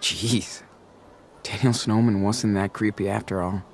Jeez. Daniel Snowman wasn't that creepy after all.